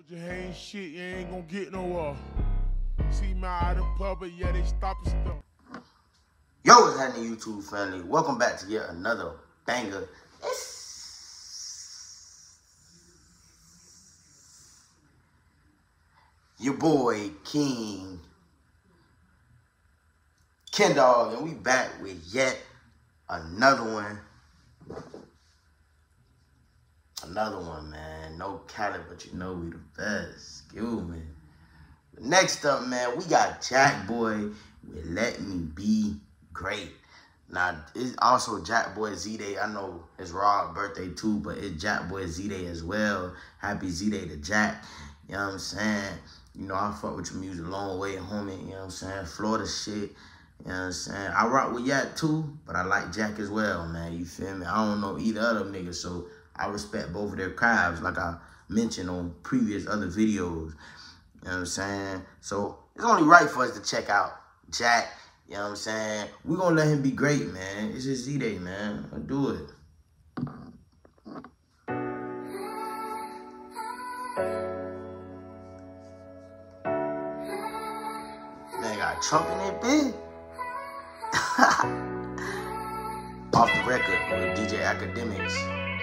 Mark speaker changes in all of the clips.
Speaker 1: You ain't shit, you ain't gonna get nowhere. See me out in public, yeah, they stopping stuff.
Speaker 2: Yo, what's happening, YouTube family? Welcome back to yet another banger. Your boy, King Kendall, and we back with yet another one. Another one, man. No Cali, but you know we the best. Excuse me. Next up, man, we got Jackboy with Let Me Be Great. Now, it's also Jackboy Z-Day. I know it's Rob's birthday too, but it's Jackboy Z-Day as well. Happy Z-Day to Jack. You know what I'm saying? You know, I fuck with your music a long way, homie. You know what I'm saying? Florida shit. You know what I'm saying? I rock with Yak too, but I like Jack as well, man. You feel me? I don't know either of them niggas, so I respect both of their crafts, like I mentioned on previous other videos. You know what I'm saying? So it's only right for us to check out Jack. You know what I'm saying? We're going to let him be great, man. It's his Z-Day, man. Let's do it. Man, got Trump in that bitch. Off the record with DJ Academics.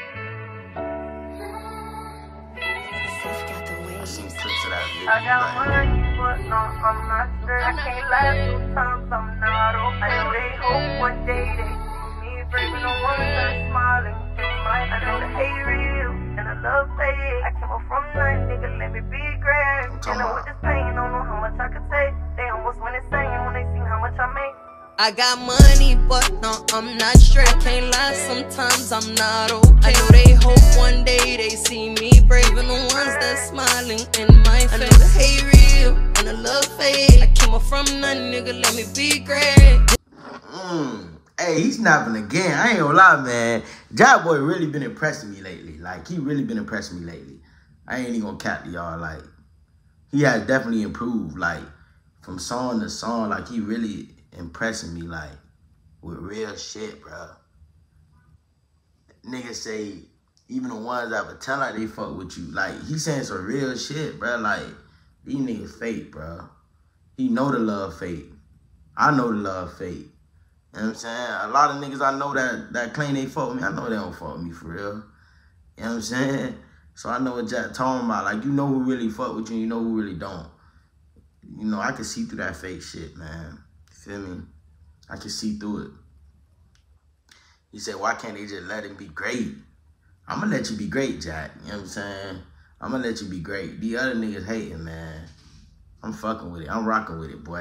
Speaker 3: I got money, but no, I'm not sure. I can't lie, sometimes I'm not okay. I know they hope one day they see me braving the ones that smiling. I know the hate real and the love fake. I came up from nothing, nigga, let me be great. Dealing with this pain, don't know how much I could take. They almost went insane when they seen how much I make.
Speaker 4: I got money, but no, I'm not straight. Can't lie, sometimes I'm not okay. I know they hope one day they see me braving the ones that smiling in my face. I know the hate real and the love fake. I came up from nothing, nigga, let me be great.
Speaker 2: Hey, he's snapping again. I ain't gonna lie, man. Jackboy really been impressing me lately. Like, he really been impressing me lately. I ain't even gonna cap to y'all. Like, he has definitely improved. Like, from song to song, like, he really impressing me, like, with real shit, bro. Niggas say, even the ones that pretend like they fuck with you, like, he saying some real shit, bro. Like, these niggas fake, bro. He know the love fake. I know the love fake. You know what I'm saying? A lot of niggas I know that claim they fuck with me, I know they don't fuck with me for real. You know what I'm saying? So I know what Jack talking about. Like, you know who really fuck with you, and you know who really don't. You know, I can see through that fake shit, man. Feel me? I can see through it. He said, why can't they just let him be great? I'm going to let you be great, Jack. You know what I'm saying? I'm going to let you be great. The other niggas hating, man. I'm fucking with it. I'm rocking with it, boy.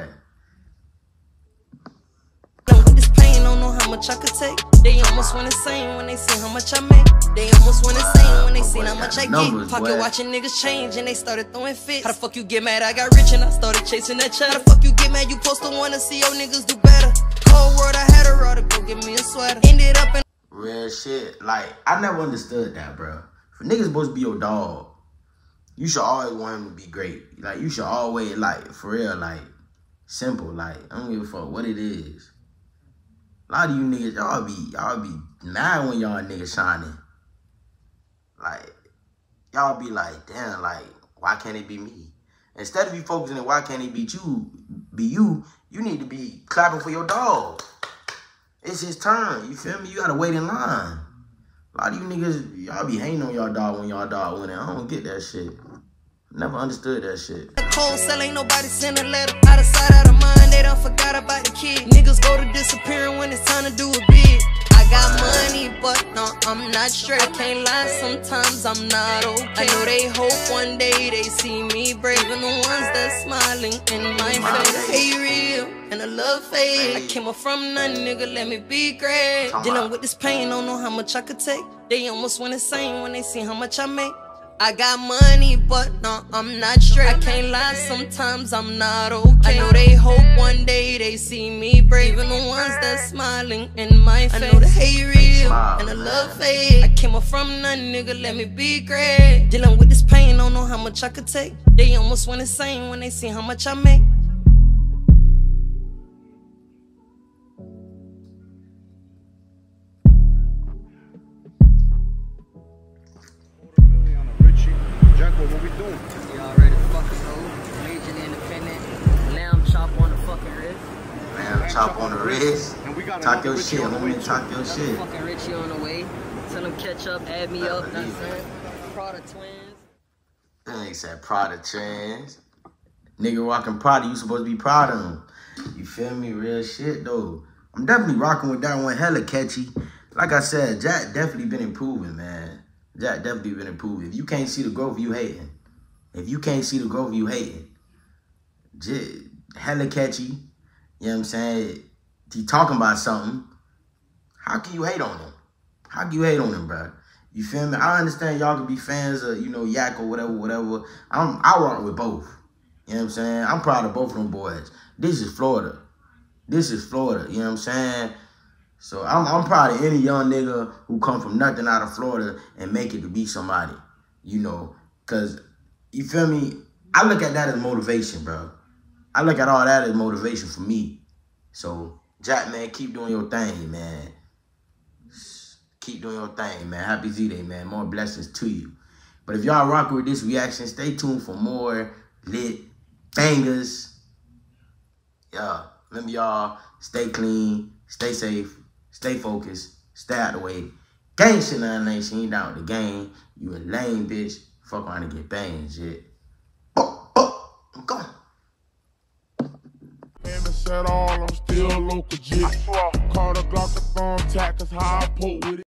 Speaker 4: This pain, don't know how much I could take. They almost went insane when they see how much I make. They almost went insane when they seen how much I get. Pocket watching niggas change and they started throwing fits. How the fuck you get mad? I got rich and I started chasing that cheddar. How the fuck you get mad? You supposed to wanna see your niggas do better. Cold world, I had a raw to go get me a sweater. Ended up in
Speaker 2: real shit. Like, I never understood that, bro. For niggas supposed to be your dog, you should always want him to be great. Like, you should always, like, for real, like, simple. Like, I don't give a fuck what it is. A lot of you niggas, y'all be mad when y'all niggas shining. Like, y'all be like, damn, like, why can't it be me? Instead of you focusing on why can't it be you, you need to be clapping for your dog. It's his turn, you feel me? You gotta wait in line. A lot of you niggas, y'all be hating on y'all dog when y'all dog winning. I don't get that shit. Never understood that shit.
Speaker 4: Cold cell, ain't nobody send a letter. Out of sight, out of mind, they done forgot about the kid. Niggas go to disappearing when it's time to do a bid. I got money, but no, I'm not straight. I can't lie, sometimes I'm not okay. I know they hope one day they see me braving the ones that smiling in my face. Hey, real and the love fade. I came up from nothing, nigga, let me be great. Dealing with this pain, don't know how much I could take. They almost went insane when they see how much I make. I got money, but no, I'm not straight. I can't lie, sometimes I'm not okay. I know they hope one day they see me braving the ones that smiling in my face. I know the hate real and the love fake. I came up from nothing, nigga, let me be great. Dealing with this pain, don't know how much I could take. They almost went insane when they see how much I make.
Speaker 1: Jackboy, what we doing?
Speaker 4: already fucking know. Majorly independent. Lamb chop on the fucking wrist.
Speaker 2: Lamb chop on the wrist. Talk your shit, homie. Talk your shit.
Speaker 4: Fucking Richie on the way. Tell him catch up, add me up. That's it. Prada twins.
Speaker 2: That nigga said Prada twins. Nigga rocking Prada, you supposed to be proud of him. You feel me? Real shit, though. I'm definitely rocking with that one. Hella catchy. Like I said, Jack definitely been improving, man. Jack definitely been improving. If you can't see the growth, you hating. If you can't see the growth, you hating. Hella catchy. You know what I'm saying? He talking about something. How can you hate on him? How can you hate on him, bro? You feel me? I understand y'all can be fans of, you know, Yak or whatever. I rock with both. You know what I'm saying? I'm proud of both of them boys. This is Florida. This is Florida. You know what I'm saying? So I'm proud of any young nigga who come from nothing out of Florida and make it to be somebody. You know, because, you feel me? I look at that as motivation, bro. I look at all that as motivation for me. So, Jack, man, keep doing your thing, man. Keep doing your thing, man. Happy Z-Day, man. More blessings to you. But if y'all rock with this reaction, stay tuned for more lit bangers. Yeah. Remember, y'all, stay clean, stay safe, stay focused, stay out the way. Gang shit, ain't she ain't down with the game. You a lame bitch. Fuck around and get banged, shit. I'm gone.
Speaker 1: Said all, I'm still local jit. Call the Glock the thumb tack, cause how I put with it.